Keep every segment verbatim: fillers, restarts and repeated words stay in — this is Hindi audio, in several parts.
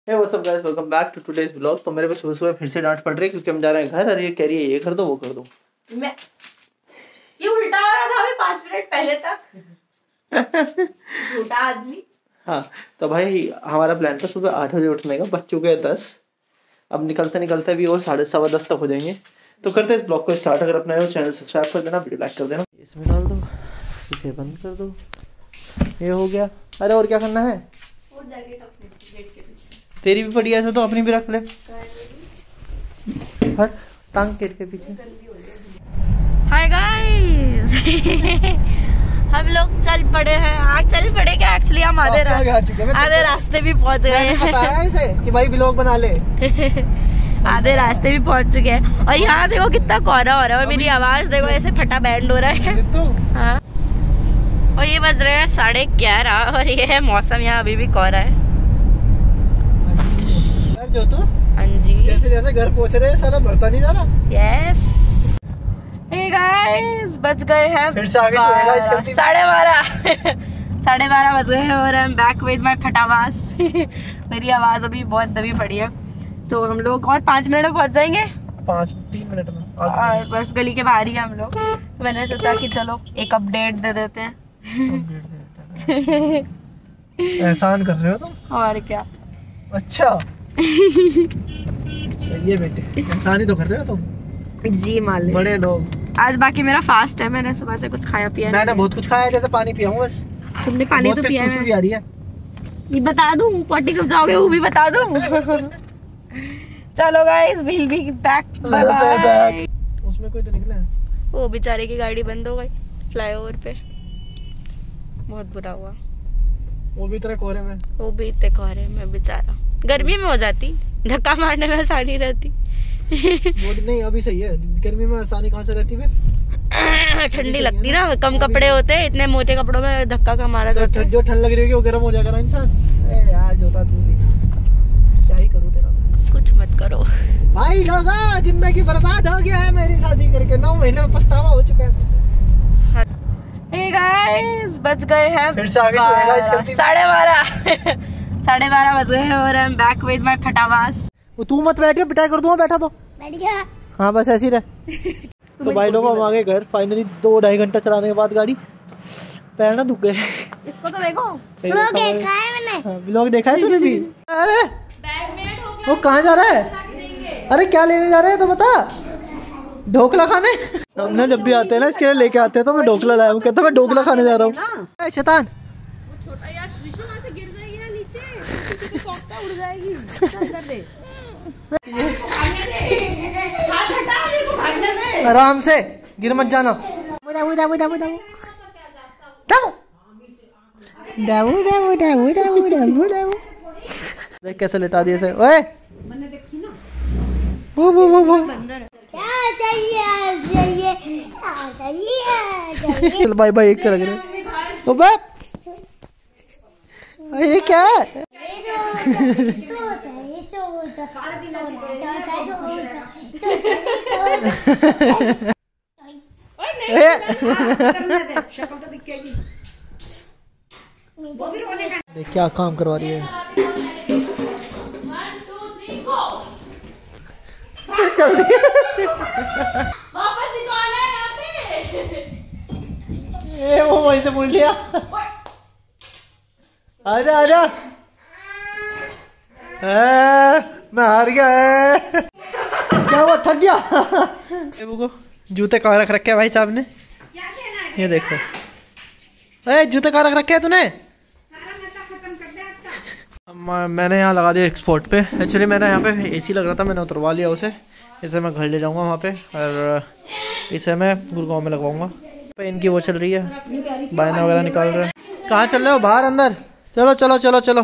Hey what's up guys, welcome back to today's vlog. तो मेरे पे सुबह सुबह फिर से डांट पड़ रही है क्योंकि हम जा रहे हैं घर और ये कह रही है ये कर दो वो कर दो। मैं ये उल्टा हो रहा था अभी पाँच मिनट पहले तक। झूठा आदमी। हाँ तो भाई हमारा प्लान था सुबह आठ बजे उठने का, बज चुके हैं दस। अब निकलते निकलते भी और साढ़े सवा दस तक हो जाएंगे। तो करते हैं इस ब्लॉग को स्टार्ट। अगर अपना चैनल सब्सक्राइब कर देना, वीडियो लाइक कर देना, इसमें डाल दो, इसे बंद कर दो। ये हो गया। अरे और क्या करना है? और जैकेट अपने गेट के पीछे तेरी भी पड़ी है तो अपनी भी रख ले। हट टांग गेट के पीछे। हाय गाइस हम लोग चल पड़े हैं। आज चल पड़े क्या, एक्चुअली हम आधे आधे रास्ते भी पहुंच गए हैं। बताया इसे कि भाई व्लॉग बना ले। आधे रास्ते भी पहुंच चुके हैं और यहाँ देखो कितना कोहरा हो रहा है और मेरी आवाज देखो ऐसे फटा बैंड हो रहा है। हाँ और ये बज रहे हैं साढ़े ग्यारह और ये है मौसम, यहाँ अभी भी कोहरा है। जो तो हाँ जी जैसे जैसे घर पहुंच रहे हैं साला भरता नहीं जा रहा। यस हे गाइस बज गए हैं फिर से आगे साढ़े बारह साढ़े बारह बज गए हैं और हम बैक विद माय फटावास। मेरी आवाज अभी बहुत दबी पड़ी है तो हम लोग और पाँच मिनट में पहुंच जाएंगे। पाँच तीन मिनट में और बस गली के बाहर ही हम लोग। तो मैंने सोचा कि चलो एक अपडेट दे देते हैं। एहसान कर रहे हो तुम। और क्या। अच्छा सही है बेटे, एहसान ही तो कर रहे हो तुम। जी मालिक। बड़े लोग। आज बाकी मेरा फास्ट है, मैंने सुबह से कुछ खाया पिया। मैंने बहुत कुछ खाया है, जैसे पानी पिया हूँ बस। तुमने पानी तो पिया है। भी आ रही है। ये बता दूं पॉटी कब जाओगे वो भी बता दूं। चलो guys will be back. Bye bye. उसमें कोई तो निकला है। वो बेचारे की गाड़ी बंद हो गई फ्लाईओवर पे, बहुत बुरा हुआ। वो भी इतने कोहरे में वो भी इतने कोहरे में बेचारा। गर्मी में हो जाती, धक्का मारने में आसानी रहती। वो नहीं अभी सही है, गर्मी में आसानी कहाँ से रहती है? ठंडी लगती ना, कम कपड़े होते, इतने मोटे कपड़ों में धक्का का मारा जाता। जो ठंड लग रही है वो गर्म हो जाएगा ना इंसान। यार जोता तू भी क्या ही करूँ तेरा। कुछ मत करो भाई लोगों, जिंदगी बर्बाद हो गया है मेरी शादी करके। नौ महीने में पछतावा हो चुका है। हे गाइस बज गए हैं फिर से आगे साढ़े बारह साढ़े बारह बज गए हैं और हम बैक विद माय फटावास। वो तू मत बैठ, पिटाई कर दूंगा। बैठा तो बैठ गया। हाँ बस ऐसे ही रह। तो भाई लोग हम आ गए घर फाइनली। दो ढाई घंटा चलाने के बाद गाड़ी, पैर ना दुख गए। इसको तो देखो व्लॉग देखा है मैंने। व्लॉग देखा है तूने भी? अरे वो कहाँ जा रहा है? अरे क्या लेने जा रहे हैं तो बता। ढोकला खाने। हमने जब भी आते हैं ना इसके लिए लेके आते हैं तो मैं ढोकला लाया हूँ। कहता मैं ढोकला खाने जा रहा हूँ। शैतान छोटा यार विशु वहां से गिर जाएगी ना नीचे, सॉफ्ट उड़ जाएगी। चल कर दे आराम से, गिर मत जाना। बुदा बुदा बुदा बुदा डाबू डाबू डाबू डाबू डाबू डाबू। देख कैसे लेटा दिए से। ओए मैंने देखी ना। वो वो वो वो क्या चाहिए चाहिए चाहिए। चल बाय बाय। एक चल लग रहा। ओ बाप ये क्या है? देख क्या काम करवा रही है। चल रही है। ए वो वहीं से मुड़ लिया। आजा आजा। मैं हार गया। क्या हुआ, थक गया? को जूते कहाँ रख रखे है भाई साहब ने? ये देखो। ए जूते कहाँ रख रखे है तूने? मैंने यहाँ लगा दिया एक्सपोर्ट पे। एक्चुअली मैंने यहाँ पे एसी लग रहा था, मैंने उतरवा लिया उसे। इसे मैं घर ले जाऊंगा वहाँ पे और इसे मैं गुड़गांव में लगवाऊंगा। पे इनकी वो चल रही है, बायना वगैरह निकाल रहे हैं। कहाँ चल रहे हो? बाहर अंदर? चलो चलो चलो चलो।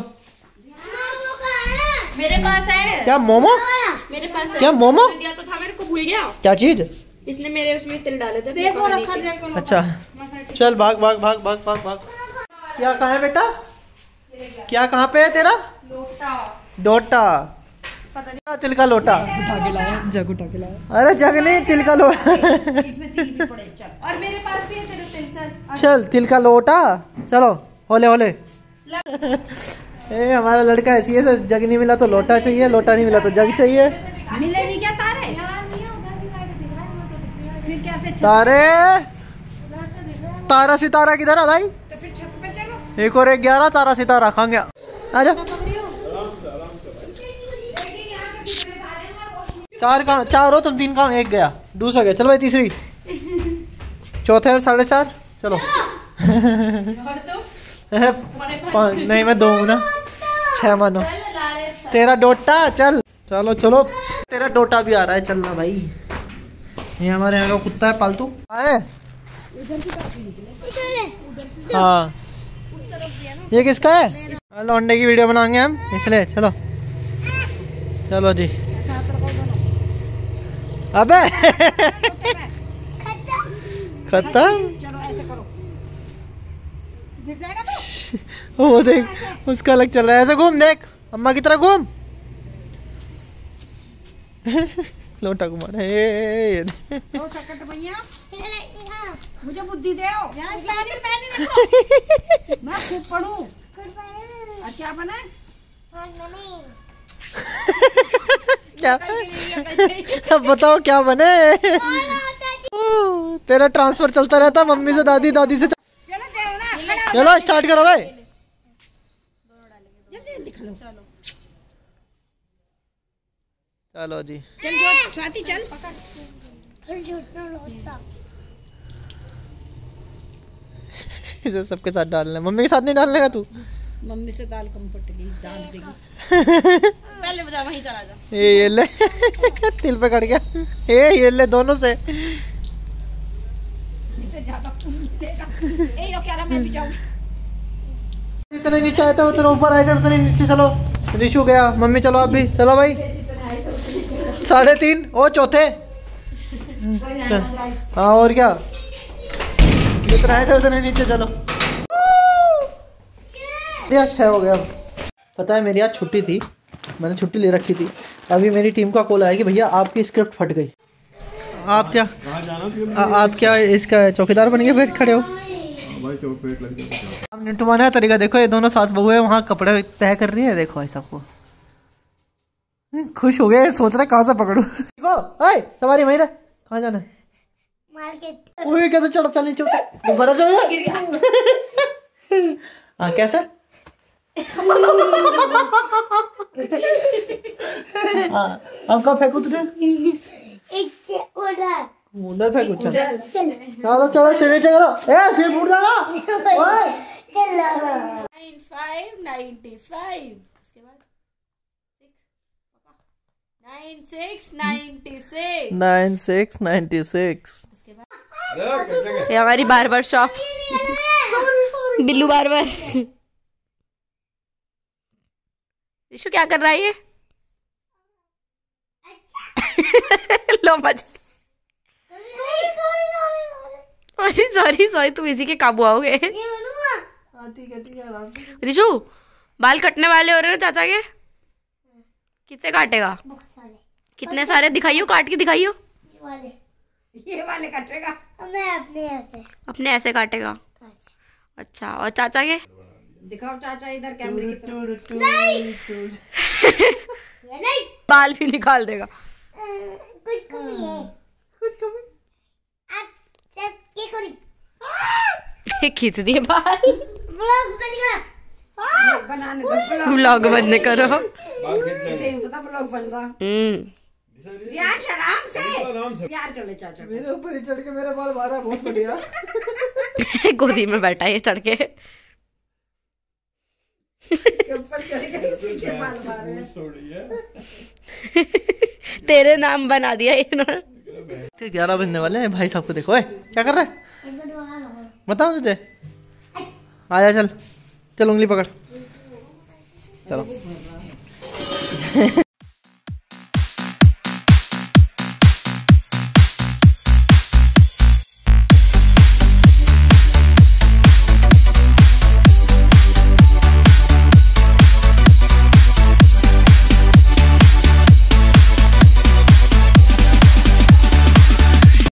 मेरे पास है। क्या मोमो? मेरे पास है। क्या मोमो? दिया तो था मेरे को, भूल गया। क्या चीज? इसने मेरे उसमें तिल डाले थे। देखो रखा। अच्छा चल भाग भाग भाग भाग भाग भाग। क्या कहाँ है बेटा? क्या कहाँ पे है तेरा? लोटा। डोटा। पता नहीं। तिल का लोटा उठा के लाया, जग उठा के लाया। अरे जग नहीं, तिल का लोटा। इसमें तिल भी पड़े। चल और मेरे पास भी है तिल। चल चल तिल का लोटा। चलो होले होले। ए हमारा लड़का ऐसी है, जग नहीं मिला तो लोटा चाहिए, लोटा नहीं मिला तो जग चाहिए। मिलेगी क्या तारे? तारे तारा सितारा किधर है भाई? तो फिर छत पे चलो। एक और एक ग्यारह तारा सितारा खा गया। आजा। चार का चार हो तुम, तीन का एक गया, दूसरा गया। चलो भाई तीसरी, चौथे और साढ़े चार। चलो नहीं मैं दो हूँ ना, छह मानो। तेरा डोटा चल। चलो चलो तेरा डोटा भी आ रहा है, चलना भाई। ये हमारे यहाँ का कुत्ता है पालतू। आए हाँ, ये किसका है? लौंडे की वीडियो बनाएंगे हम इसलिए। चलो चलो जी। अबे खत्म। चलो ऐसे करो, गिर जाएगा तो। वो देख उसका अलग चल रहा है, ऐसे घूम, देख अम्मा की तरह घूम। लोटा घुमा रहा है। ओ सकट भैया, मुझे बुद्धि दे। मैं खूब पढ़ूं। अच्छा बने क्या? अब बताओ क्या बने? तेरा ट्रांसफर चलता रहता मम्मी से दादी, दादी से। चलो देव ना, चलो स्टार्ट करो भाई। चलो जी। चल जो स्वाति चल। इसे सबके साथ डालना, मम्मी के साथ नहीं डालने का तू? मम्मी से दाल कम फट गई, डाल देगी। पहले बता, वहीं चला जा। ये ये ले तिल पे कट गया। ये ये ले दोनों से। इसे ज्यादा खून मिलेगा। ए यो क्या रहा, मैं भी जाऊं। जितने नीचे आए थे उतने ऊपर आए थे, उतने नीचे। चलो रिशु गया, मम्मी चलो आप भी। चलो भाई साढ़े तीन और चौथे। चल हाँ और क्या, जितना आए थे उतने नीचे। चलो छह हो गया। पता है मेरी आज छुट्टी थी, मैंने छुट्टी ले रखी थी। अभी मेरी टीम का कॉल आया कि भैया आपकी स्क्रिप्ट फट गई। आप क्या आ, आप क्या इसका चौकीदार बन के बैठ खड़े हो? आप निटुमाने का तरीका देखो, ये दोनों सास बहू है, वहाँ कपड़े तय कर रही है। देखो ऐसा को खुश हो गए, सोच रहे कहाँ से पकड़ू। देखो हाय सवारी वहीं रहे, कहाँ जाना है? मार्केट। ओए कैसे चढ़ो, चल नीचे दोबारा चढ़ो। गिर गया। हाँ कैसे? हाँ अब कहाँ फेंकू तुझे? एक उधर उधर फेंकू। चल चलो चलो सीढ़ी से करो। ए सिर फूट जाएगा। ओए चलो फाइव नाइन्टी फाइव, उसके बाद nine six ninety six, nine six ninety six. ये हमारी barber shop. Billu barber. Rishu क्या कर रहा है ये? लो मजा। अरे सॉरी सॉरी, तुम इसी के काबू आओगे। ठीक है ठीक है आराम से। ऋषु बाल कटने वाले हो रहे हैं चाचा के? कितने काटेगा? कितने सारे दिखाइयो, काट के दिखाइयो। ये वाले ये वाले काटेगा? मैं अपने ऐसे अपने ऐसे काटेगा। अच्छा और चाचा के? दिखाओ चाचा इधर कैमरे की तरफ। ये नहीं बाल भी निकाल देगा। अ, कुछ कमी है, कुछ कमी। आप सब के करी खींच दिए बाल। ब्लॉग बनेगा। ब्लॉग बनाने दो, ब्लॉग व्लॉग बंद करो। इसे ही पता ब्लॉग बन रहा। हम्म रियाज आराम से प्यार कर ले चाचा को। मेरे ऊपर ही चढ़ के मेरा बाल मारा, बहुत बढ़िया। गोदी में बैठा है चढ़ के। ऊपर चढ़ के इसी के बाल मारे। तेरे नाम बना दिया इन्होंने। ग्यारह बजने वाले हैं भाई साहब को देखो। ए, क्या कर रहा है बताओ तुझे? आया चल चल उंगली पकड़ चलो।